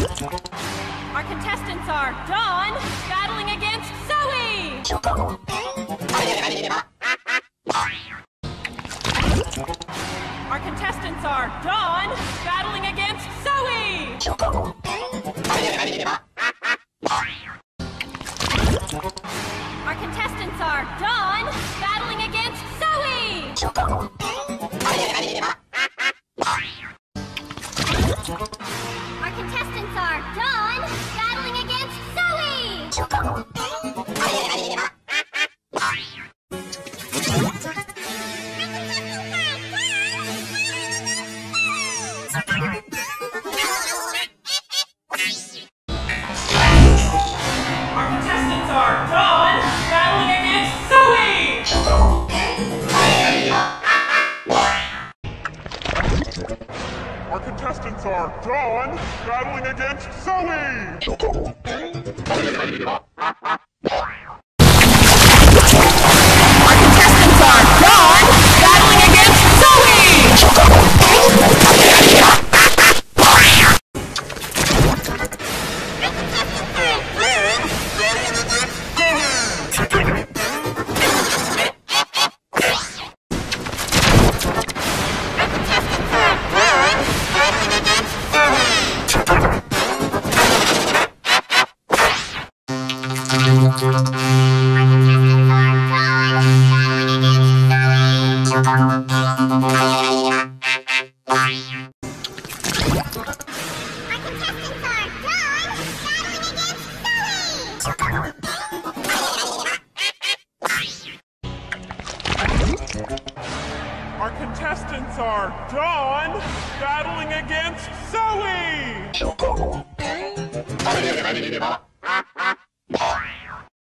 Our contestants are Dawn, battling against Zoey! Our contestants are Dawn, battling against Zoey! Our contestants are Dawn, battling against Zoey! Our contestants are Dawn, battling against Zoey! Our contestants are Dawn, battling against Zoey! Our contestants are Dawn, battling against Zoey! Our contestants are Dawn, battling against Zoey!